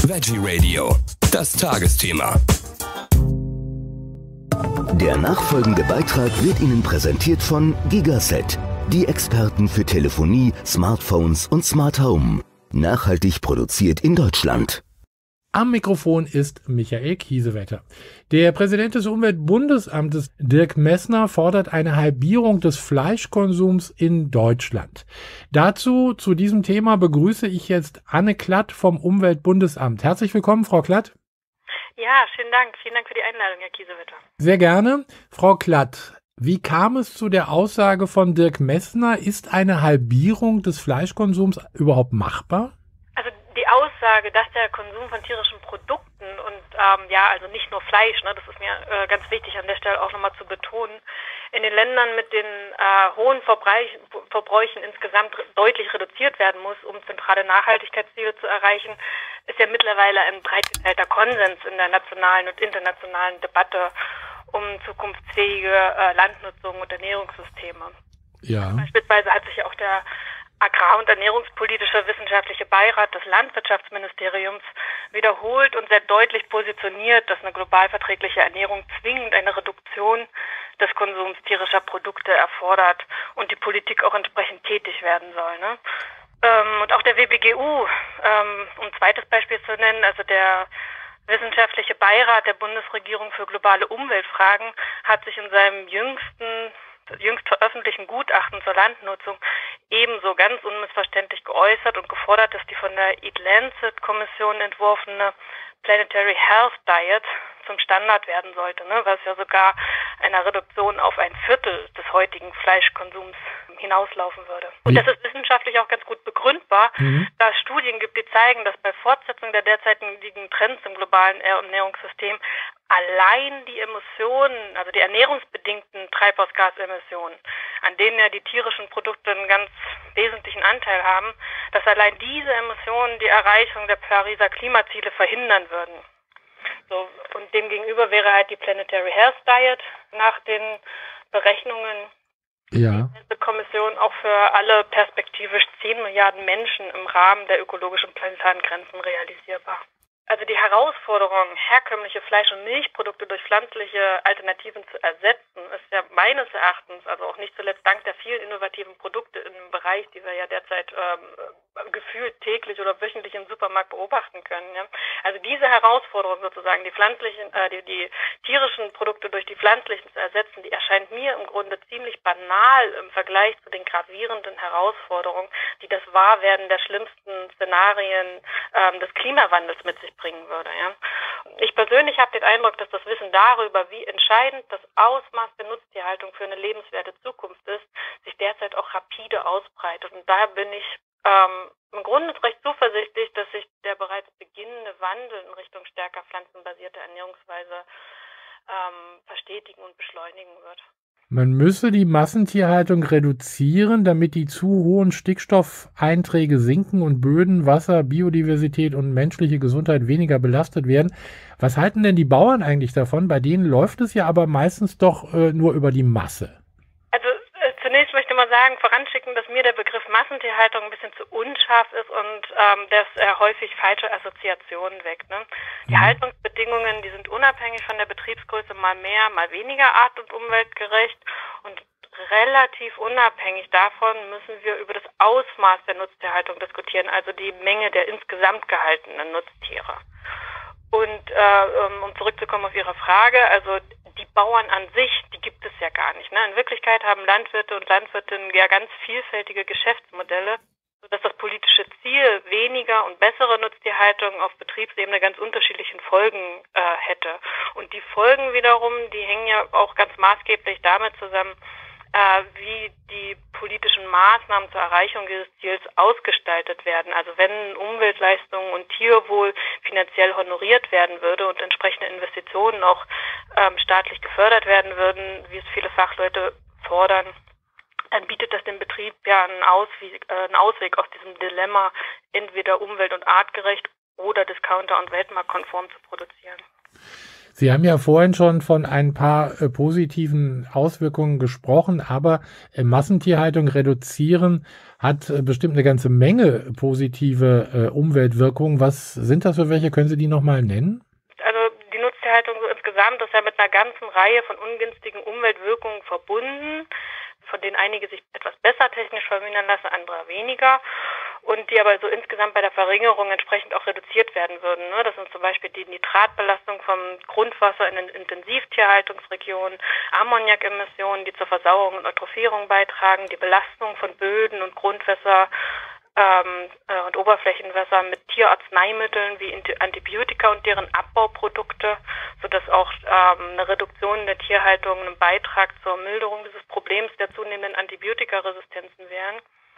Veggie Radio, das Tagesthema. Der nachfolgende Beitrag wird Ihnen präsentiert von Gigaset, die Experten für Telefonie, Smartphones und Smart Home. Nachhaltig produziert in Deutschland. Am Mikrofon ist Michael Kiesewetter. Der Präsident des Umweltbundesamtes, Dirk Messner, fordert eine Halbierung des Fleischkonsums in Deutschland. Zu diesem Thema begrüße ich jetzt Anne Klatt vom Umweltbundesamt. Herzlich willkommen, Frau Klatt. Ja, schönen Dank. Vielen Dank für die Einladung, Herr Kiesewetter. Sehr gerne. Frau Klatt, wie kam es zu der Aussage von Dirk Messner? Ist eine Halbierung des Fleischkonsums überhaupt machbar? Also die Aussage, dass der Konsum von tierischen Produkten und also nicht nur Fleisch, das ist mir ganz wichtig an der Stelle auch nochmal zu betonen, in den Ländern mit den hohen Verbräuchen insgesamt deutlich reduziert werden muss, um zentrale Nachhaltigkeitsziele zu erreichen, ist ja mittlerweile ein breit geteilter Konsens in der nationalen und internationalen Debatte um zukunftsfähige Landnutzung und Ernährungssysteme. Ja. Beispielsweise hat sich ja auch der Agrar- und Ernährungspolitische Wissenschaftliche Beirat des Landwirtschaftsministeriums wiederholt und sehr deutlich positioniert, dass eine global verträgliche Ernährung zwingend eine Reduktion des Konsums tierischer Produkte erfordert und die Politik auch entsprechend tätig werden soll. Und auch der WBGU, um ein zweites Beispiel zu nennen, also der Wissenschaftliche Beirat der Bundesregierung für globale Umweltfragen, hat sich in seinem jüngst veröffentlichten Gutachten zur Landnutzung ebenso ganz unmissverständlich geäußert und gefordert, dass die von der Eat Lancet-Kommission entworfene Planetary Health Diet zum Standard werden sollte, was ja sogar einer Reduktion auf 1/4 des heutigen Fleischkonsums hinauslaufen würde. Und das ist wissenschaftlich auch ganz gut begründbar, da es Studien gibt, die zeigen, dass bei Fortsetzung der derzeitigen Trends im globalen Ernährungssystem allein die Emissionen, also die ernährungsbedingten Treibhausgasemissionen, an denen ja die tierischen Produkte einen ganz wesentlichen Anteil haben, dass allein diese Emissionen die Erreichung der Pariser Klimaziele verhindern würden. So, und demgegenüber wäre halt die Planetary Health Diet nach den Berechnungen der Kommission auch für alle perspektivisch 10 Milliarden Menschen im Rahmen der ökologischen planetaren Grenzen realisierbar. Also die Herausforderung, herkömmliche Fleisch- und Milchprodukte durch pflanzliche Alternativen zu ersetzen, ist ja meines Erachtens, also auch nicht zuletzt dank der vielen innovativen Produkte im Bereich, die wir ja derzeit gefühlt täglich oder wöchentlich im Supermarkt beobachten können. Ja. Also diese Herausforderung sozusagen, die tierischen Produkte durch die pflanzlichen zu ersetzen, die erscheint mir im Grunde ziemlich banal im Vergleich zu den gravierenden Herausforderungen, die das Wahrwerden der schlimmsten Szenarien des Klimawandels mit sich bringen würde. Ja. Ich persönlich habe den Eindruck, dass das Wissen darüber, wie entscheidend das Ausmaß der Nutztierhaltung für eine lebenswerte Zukunft ist, sich derzeit auch rapide ausbreitet. Und daher bin ich im Grunde recht zuversichtlich, dass sich der bereits beginnende Wandel in Richtung stärker pflanzenbasierte Ernährungsweise verstetigen und beschleunigen wird. Man müsse die Massentierhaltung reduzieren, damit die zu hohen Stickstoffeinträge sinken und Böden, Wasser, Biodiversität und menschliche Gesundheit weniger belastet werden. Was halten denn die Bauern eigentlich davon? Bei denen läuft es ja aber meistens doch nur über die Masse. Also zunächst möchte ich mal sagen, voranschicken, dass mir der Begriff Massentierhaltung ein bisschen zu unscharf ist und dass er häufig falsche Assoziationen weckt. Die Haltungsbedingungen, die sind unabhängig von der Betriebsgröße mal mehr, mal weniger art- und umweltgerecht und relativ unabhängig davon müssen wir über das Ausmaß der Nutztierhaltung diskutieren, also die Menge der insgesamt gehaltenen Nutztiere. Und um zurückzukommen auf Ihre Frage, also die Bauern an sich, die gibt es ja gar nicht. In Wirklichkeit haben Landwirte und Landwirtinnen ja ganz vielfältige Geschäftsmodelle, sodass das politische Ziel weniger und bessere Nutztierhaltung auf Betriebsebene ganz unterschiedlichen Folgen hätte. Und die Folgen wiederum, die hängen ja auch ganz maßgeblich damit zusammen, wie die politischen Maßnahmen zur Erreichung dieses Ziels ausgestaltet werden. Also wenn Umweltleistungen und Tierwohl finanziell honoriert werden würde und entsprechende Investitionen auch staatlich gefördert werden würden, wie es viele Fachleute fordern, dann bietet das dem Betrieb ja einen Ausweg aus diesem Dilemma, entweder umwelt- und artgerecht oder discounter- und weltmarktkonform zu produzieren. Sie haben ja vorhin schon von ein paar positiven Auswirkungen gesprochen, aber Massentierhaltung reduzieren hat bestimmt eine ganze Menge positive Umweltwirkungen. Was sind das für welche? Können Sie die nochmal nennen? Also die Nutztierhaltung so insgesamt ist ja mit einer ganzen Reihe von ungünstigen Umweltwirkungen verbunden, von denen einige sich etwas besser technisch vermindern lassen, andere weniger, und die aber so insgesamt bei der Verringerung entsprechend auch reduziert werden würden. Das sind zum Beispiel die Nitratbelastung vom Grundwasser in den Intensivtierhaltungsregionen, Ammoniakemissionen, die zur Versauerung und Eutrophierung beitragen, die Belastung von Böden und Grundwässer und Oberflächenwässer mit Tierarzneimitteln wie Antibiotika und deren Abbauprodukte, sodass auch eine Reduktion der Tierhaltung einen Beitrag zur Milderung dieses Problems der zunehmenden Antibiotikaresistenzen wären.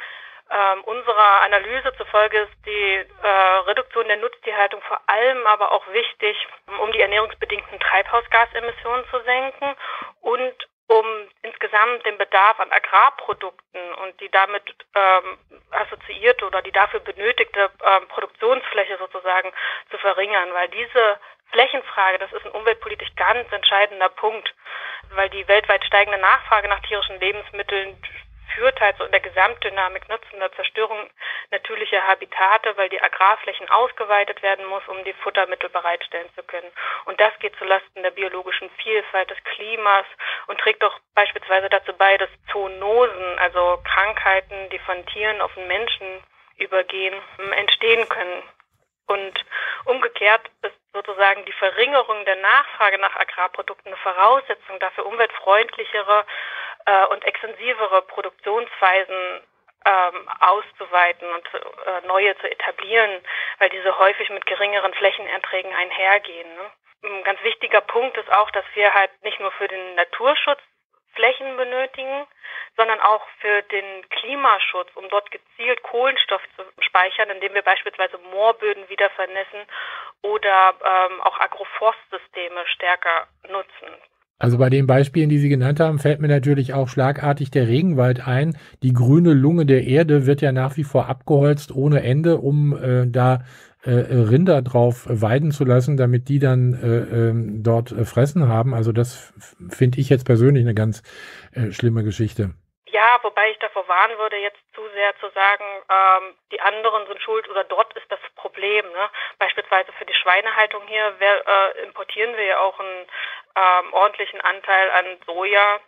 Unserer Analyse zufolge ist die Reduktion der Nutztierhaltung vor allem aber auch wichtig, um die ernährungsbedingten Treibhausgasemissionen zu senken und um insgesamt den Bedarf an Agrarprodukten und die damit assoziierte oder die dafür benötigte Produktionsfläche sozusagen zu verringern, weil diese Flächenfrage, das ist ein umweltpolitisch ganz entscheidender Punkt, weil die weltweit steigende Nachfrage nach tierischen Lebensmitteln führt halt so in der Gesamtdynamik zu einer Zerstörung natürlicher Habitate, weil die Agrarflächen ausgeweitet werden muss, um die Futtermittel bereitstellen zu können. Und das geht zulasten der biologischen Vielfalt, des Klimas und trägt auch beispielsweise dazu bei, dass Zoonosen, also Krankheiten, die von Tieren auf den Menschen übergehen, entstehen können. Und umgekehrt ist sozusagen die Verringerung der Nachfrage nach Agrarprodukten eine Voraussetzung dafür, umweltfreundlichere und extensivere Produktionsweisen auszuweiten und neue zu etablieren, weil diese häufig mit geringeren Flächenerträgen einhergehen. Ein ganz wichtiger Punkt ist auch, dass wir halt nicht nur für den Naturschutz Flächen benötigen, sondern auch für den Klimaschutz, um dort gezielt Kohlenstoff zu speichern, indem wir beispielsweise Moorböden wieder vernässen oder auch Agroforstsysteme stärker nutzen. Also bei den Beispielen, die Sie genannt haben, fällt mir natürlich auch schlagartig der Regenwald ein. Die grüne Lunge der Erde wird ja nach wie vor abgeholzt ohne Ende, um da Rinder drauf weiden zu lassen, damit die dann dort Fressen haben. Also das finde ich jetzt persönlich eine ganz schlimme Geschichte. Ja, wobei ich davor warnen würde, jetzt zu sehr zu sagen, die anderen sind schuld oder dort ist das Problem. Beispielsweise für die Schweinehaltung hier importieren wir ja auch einen ordentlichen Anteil an Soja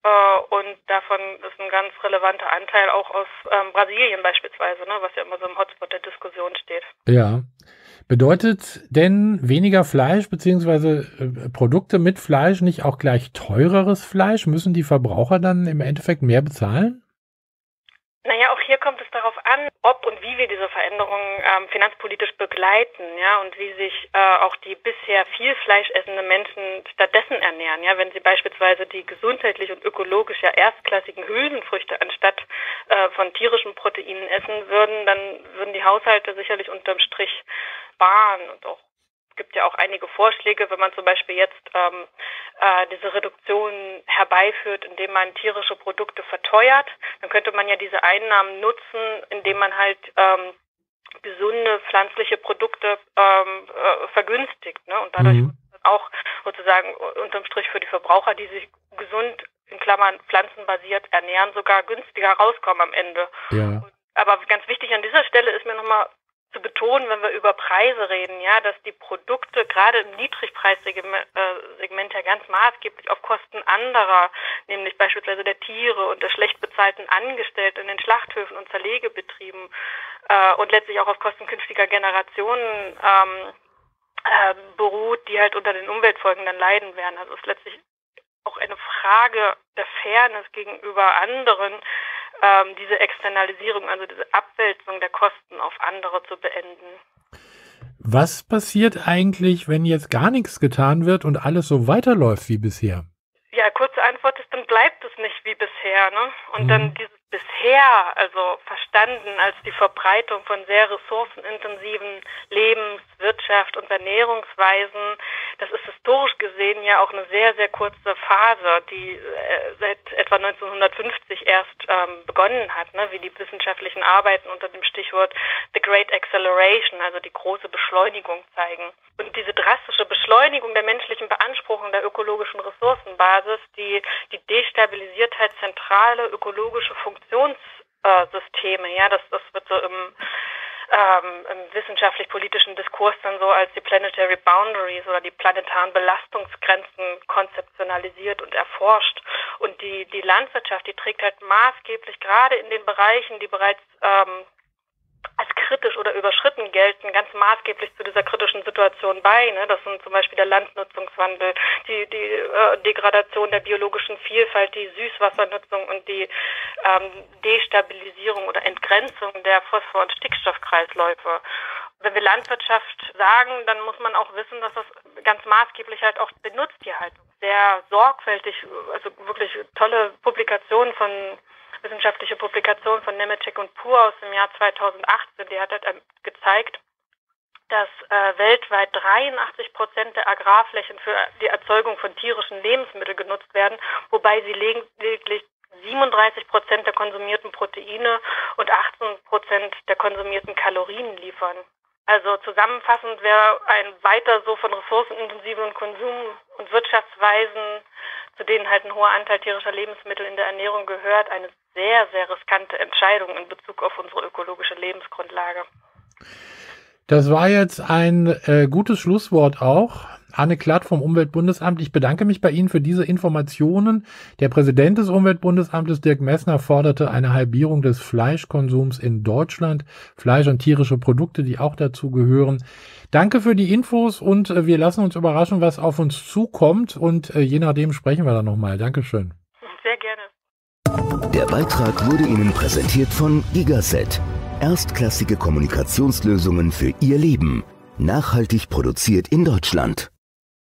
und davon ist ein ganz relevanter Anteil auch aus Brasilien beispielsweise, was ja immer so im Hotspot der Diskussion steht. Ja. Bedeutet denn weniger Fleisch bzw. Produkte mit Fleisch nicht auch gleich teureres Fleisch? Müssen die Verbraucher dann im Endeffekt mehr bezahlen? Naja, auch hier kommt es darauf an, ob und wie wir diese Veränderungen finanzpolitisch begleiten, und wie sich auch die bisher viel Fleisch essende Menschen stattdessen ernähren, wenn sie beispielsweise die gesundheitlich und ökologisch ja erstklassigen Hülsenfrüchte anstatt von tierischen Proteinen essen würden, dann würden die Haushalte sicherlich unterm Strich sparen. Und auch es gibt ja auch einige Vorschläge, wenn man zum Beispiel jetzt diese Reduktion herbeiführt, indem man tierische Produkte verteuert, dann könnte man ja diese Einnahmen nutzen, indem man halt gesunde pflanzliche Produkte vergünstigt, und dadurch auch sozusagen unterm Strich für die Verbraucher, die sich gesund in Klammern pflanzenbasiert ernähren, sogar günstiger rauskommen am Ende. Ja. Aber ganz wichtig an dieser Stelle ist mir nochmal zu betonen, wenn wir über Preise reden, dass die Produkte gerade im Niedrigpreissegment ja ganz maßgeblich auf Kosten anderer, nämlich beispielsweise der Tiere und der schlecht bezahlten Angestellten in den Schlachthöfen und Zerlegebetrieben und letztlich auch auf Kosten künftiger Generationen beruht, die halt unter den Umweltfolgen dann leiden werden. Also es ist letztlich auch eine Frage der Fairness gegenüber anderen, diese Externalisierung, also diese Abwälzung der Kosten auf andere zu beenden. Was passiert eigentlich, wenn jetzt gar nichts getan wird und alles so weiterläuft wie bisher? Ja, kurze Antwort ist, dann bleibt es nicht wie bisher, Und dann dieses bisher also verstanden als die Verbreitung von sehr ressourcenintensiven Lebens-, Wirtschaft- und Ernährungsweisen. Das ist historisch gesehen ja auch eine sehr, sehr kurze Phase, die seit etwa 1950 erst begonnen hat, ne? Wie die wissenschaftlichen Arbeiten unter dem Stichwort The Great Acceleration, also die große Beschleunigung, zeigen. Und diese drastische Beschleunigung der menschlichen Beanspruchung der ökologischen Ressourcenbasis, die destabilisiert halt zentrale ökologische Funktionssysteme. Ja, das wird so im wissenschaftlich-politischen Diskurs dann so als die Planetary Boundaries oder die planetaren Belastungsgrenzen konzeptionalisiert und erforscht. Und die Landwirtschaft, die trägt halt maßgeblich gerade in den Bereichen, die bereits als kritisch oder überschritten gelten, ganz maßgeblich zu dieser kritischen Situation bei. Ne? Das sind zum Beispiel der Landnutzungswandel, die Degradation der biologischen Vielfalt, die Süßwassernutzung und die Destabilisierung oder Entgrenzung der Phosphor- und Stickstoffkreisläufe. Wenn wir Landwirtschaft sagen, dann muss man auch wissen, dass das ganz maßgeblich halt auch die Nutztierhaltung sehr sorgfältig, also wirklich tolle wissenschaftliche Publikation von Nemetschek und Pur aus dem Jahr 2018, die hat halt gezeigt, dass weltweit 83% der Agrarflächen für die Erzeugung von tierischen Lebensmitteln genutzt werden, wobei sie lediglich 37% der konsumierten Proteine und 18% der konsumierten Kalorien liefern. Also zusammenfassend wäre ein weiter so von ressourcenintensiven Konsum- und Wirtschaftsweisen, zu denen halt ein hoher Anteil tierischer Lebensmittel in der Ernährung gehört, eine sehr, sehr riskante Entscheidung in Bezug auf unsere ökologische Lebensgrundlage. Das war jetzt ein gutes Schlusswort auch. Anne Klatt vom Umweltbundesamt. Ich bedanke mich bei Ihnen für diese Informationen. Der Präsident des Umweltbundesamtes, Dirk Messner, forderte eine Halbierung des Fleischkonsums in Deutschland. Fleisch und tierische Produkte, die auch dazu gehören. Danke für die Infos und wir lassen uns überraschen, was auf uns zukommt. Und je nachdem sprechen wir dann nochmal. Dankeschön. Sehr gerne. Der Beitrag wurde Ihnen präsentiert von Gigaset. Erstklassige Kommunikationslösungen für Ihr Leben. Nachhaltig produziert in Deutschland.